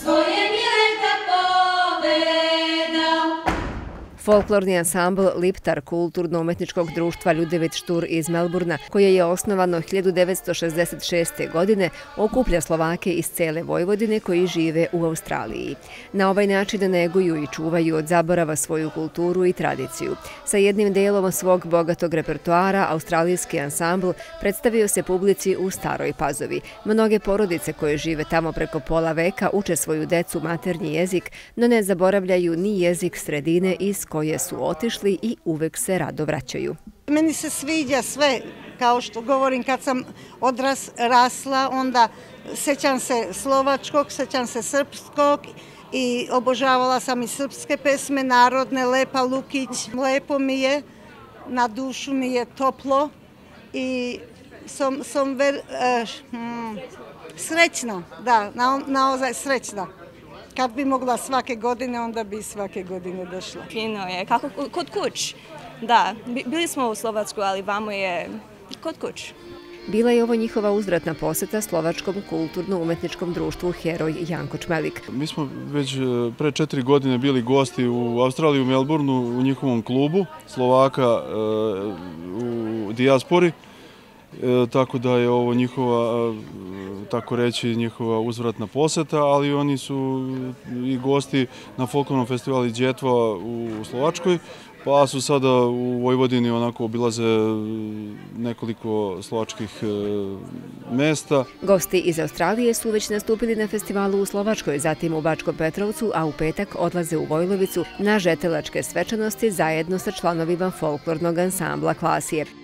Folklorni ansambl Liptar kulturno-umetničkog društva Ljudevit Štur iz Melburna, koje je osnovano 1966. godine, okuplja Slovake iz cele Vojvodine koji žive u Australiji. Na ovaj način neguju i čuvaju od zaborava svoju kulturu i tradiciju. Sa jednim delom svog bogatog repertoara, australijski ansambl predstavio se publici u Staroj Pazovi. Mnoge porodice koje žive tamo preko pola veka uče svoju decu maternji jezik, no ne zaboravljaju ni jezik sredine iz koje su otišli i uvek se rado vraćaju. Meni se sviđa sve, kao što govorim, kad sam odrasla, onda sećam se slovačkog, sećam se srpskog i obožavala sam i srpske pesme, narodne, Lepa Lukić. Lepo mi je, na dušu mi je toplo i sam srećna, da, naozaj srećna. Kad bi mogla svake godine, onda bi svake godine došla. Fino je, kako kod kuć. Da, bili smo u Slovačku, ali vamo je kod kuć. Bila je ovo njihova uzvratna poseta Slovačkom kulturno-umetničkom društvu Heroj Janko Čmelik. Mi smo već pre 4 godine bili gosti u Australiji, u Melbourneu, u njihovom klubu Slovaka u dijaspori. Tako da je ovo njihova, tako reći, njihova uzvratna poseta, ali oni su i gosti na folklornom festivalu Đetva u Slovačkoj, pa su sada u Vojvodini onako obilaze nekoliko slovačkih mesta. Gosti iz Australije su već nastupili na festivalu u Slovačkoj, zatim u Bačkom Petrovcu, a u petak odlaze u Vojlovicu na žetelačke svečanosti zajedno sa članovima folklornog ansambla Klasije.